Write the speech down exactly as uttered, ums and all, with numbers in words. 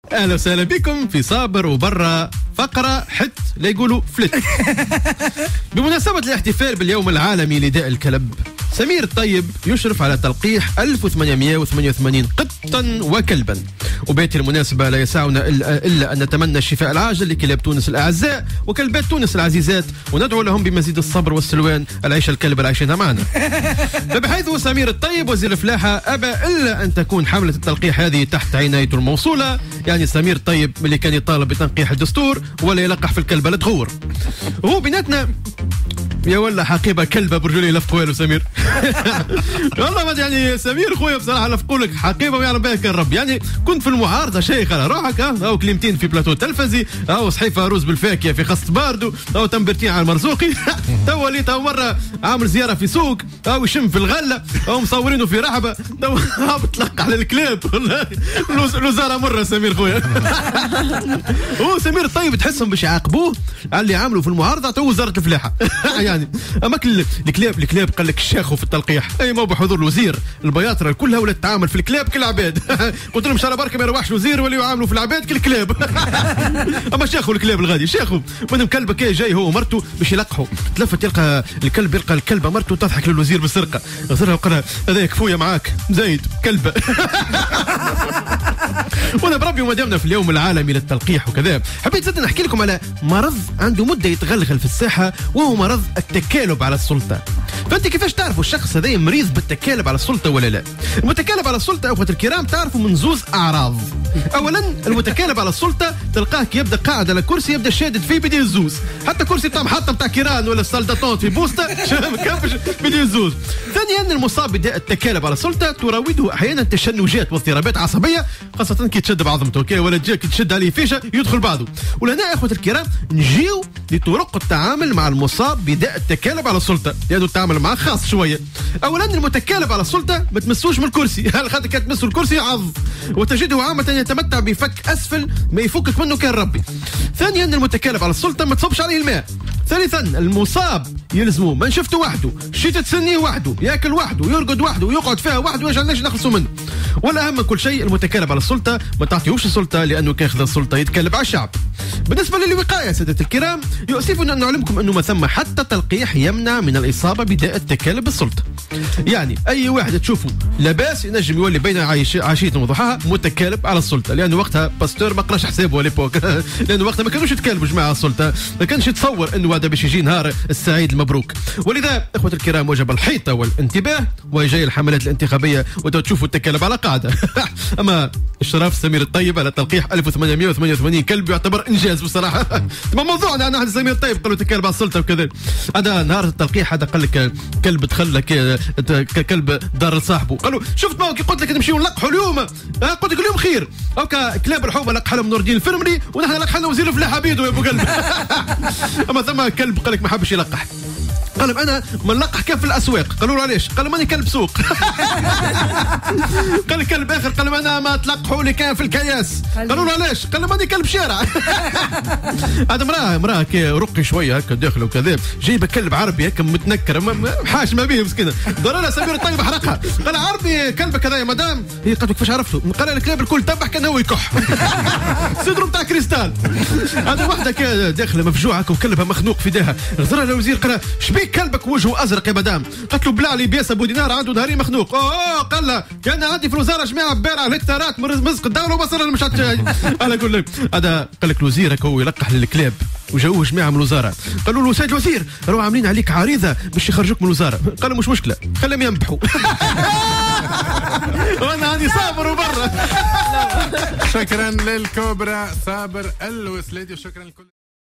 اهلا وسهلا بكم في صابر وبرا فقره حت لا يقولوا فلت. بمناسبه الاحتفال باليوم العالمي لداء الكلب، سمير الطيب يشرف على تلقيح ألف وثمانمئة وثمانية وثمانين قطا وكلبا، وبهذه المناسبه لا يسعنا الا, إلا ان نتمنى الشفاء العاجل لكلاب تونس الاعزاء وكلبات تونس العزيزات، وندعو لهم بمزيد الصبر والسلوان العيشه الكلب العايشينها معنا. فبحيث سمير الطيب وزير الفلاحه ابى الا ان تكون حمله التلقيح هذه تحت عنايته الموصوله، يعني سمير الطيب اللي كان يطالب بتنقيح الدستور ولا يلقح في الكلبه لا تغور. هو بيناتنا يا ولا حقيبه كلبه برجولي لفقوا له سمير. والله ما يعني سمير خويا بصراحه لفقوا لك حقيبه ويعلم بها كان رب. يعني كنت في المعارضه شيخ على روحك، او كلمتين في بلاتو تلفزي، او صحيفه روز بالفاكهه في خاص باردو، او تمبرتين على المرزوقي. تو وليت او مره عامل زياره في سوق، او يشم في الغله، او مصورينه في رحبه، تو بتلقى على الكلاب. والله الوزاره مره سمير خويا. هو سمير الطيب تحسهم باش يعاقبوه على اللي عملوا في المعارضه تو وزاره الفلاحه. يعني اما الكلاب الكلاب قال لك الشاخوا في التلقيح، اي ما بحضور الوزير البياطره كلها ولا تتعامل في الكلاب كالعباد. قلت لهم ان شاء الله بركه ما يروحش الوزير ولا يعاملوا في العباد كالكلاب. اما شاخوا الكلاب الغادي شاخوا من كلبه كي جاي هو ومرته باش يلقحوا، تلفت يلقى الكلب يلقى الكلبه مرته تضحك للوزير بالسرقه، غزرها وقال هذا كفويه معاك زايد كلبه. وانا بربي وما دامنا في اليوم العالمي للتلقيح وكذا، حبيت زاد نحكي لكم على مرض عنده مده يتغلغل في الساحه، وهو مرض التكالب على السلطه. فانت كيفاش تعرفوا الشخص هذا مريض بالتكالب على السلطه ولا لا؟ المتكالب على السلطه اخوة الكرام تعرفوا من زوز اعراض. اولا المتكالب على السلطه تلقاه كي يبدا قاعد على كرسي يبدا شادد فيه بدي الزوز، حتى كرسي بتاع محطه بتاع كيران ولا السالداتون في بوسطه كيفاش بدي الزوز. ثانيا المصاب بداء التكالب على السلطه تراوده احيانا تشنجات واضطرابات عصبيه، خاصه كي تشد بعضمته كي ولا تجيك تشد عليه فيشه يدخل بعضه. ولهنا اخوة الكرام نجيو لطرق التعامل مع المصاب بداء التكالب على السلطه، لانه التعامل معاه خاص شويه. اولا المتكالب على السلطه ما تمسوش من الكرسي، على خاطر كي تمسوا الكرسي يعض، وتجده عامه يتمتع بفك اسفل ما يفكك منه كان ربي. ثانيا المتكالب على السلطه ما تصبش عليه الماء. ثالثا المصاب يلزمه ما شفته وحده، شتي تسنيه وحده، ياكل وحده، يرقد وحده، يقعد فيها وحده، ويجعل ليش نخلصوا منه. ولا اهم من كل شيء المتكالب على السلطه ما تعطيهوش السلطه، لانه كياخذ السلطه يتكلب على الشعب. بالنسبه للوقايه سادة الكرام، يؤسفنا ان نعلمكم انه ما ثم حتى تلقيح يمنع من الاصابه بداء التكالب بالسلطه. يعني اي واحد تشوفه لاباس ينجم يولي بين عشيه وضحاها متكالب على السلطه، لانه وقتها باستور ما قراش حسابه ليبوك. لانه وقتها ما كانوش يتكالبوا جماعه على السلطه، ما كانش يتصور انه هذا باش يجي نهار السعيد المبروك. ولذا اخوة الكرام وجب الحيطه والانتباه وجاي الحملات الانتخابيه وتشوفوا التكالب على قاعده. اما اشراف سمير الطيب على تلقيح ألف وثمانمئة وثمانية وثمانين كلب يعتبر انجاز بصراحه. ما موضوعنا انا عند سمير الطيب قالوا تكالب على السلطه وكذا. هذا نهار التلقيح هذا قال لك كلب دخل لك كلب دار لصاحبه، قالوا شفت ما قلت لك نمشيو نلقحوا اليوم، قلت لك اليوم خير. هكا كلاب الحومه لقح لهم نور الدين الفرمري، ونحن لقحنا وزير الفلاحه بيدو يا ابو قلب. اما ثم كلب قال لك ما حبش يلقح، قال لهم انا ما نلقح كيف في الاسواق. قالوا له علاش؟ قال لهم ماني كلب سوق. قال الكلب اخر قال لهم انا ما تلقحوا لي كان في الكياس. قالوا له علاش؟ قال لهم ماني كلب شارع. هذا مراه مراه كي رقي شويه هكا داخل وكذا، جايبه كلب عربي هكا متنكر حاش ما به مسكينه، دار لها سمير الطيب حرقها. قال عربي كلبك هذا يا مدام؟ هي قالت كيفاش عرفته؟ قال الكلاب الكل تبع كان هو يكح. صدره بتاع كريستال. هذا وحده كي داخله مفجوعه وكلبها مخنوق في داها، غزرها للوزير قال شبيك كلبك وجهه ازرق يا مدام؟ قالت له بلع لي بياس ابو دينار عنده نهاري مخنوق. اوه قال لها كان عندي في الوزاره جماعه بارع الهكتارات من رزق الدوله وبصر انا مش انا اقول لك هذا قال لك الوزير هكا هو يلقح للكلاب، وجاوه جماعه من الوزاره قالوا له سيد الوزير راهو عاملين عليك عريضه باش يخرجوك من الوزاره. قال مش مشكله خليهم ينبحوا. وانا عندي صابر وبرا. شكرا للكوبرا صابر الوسليدي وشكرا لكل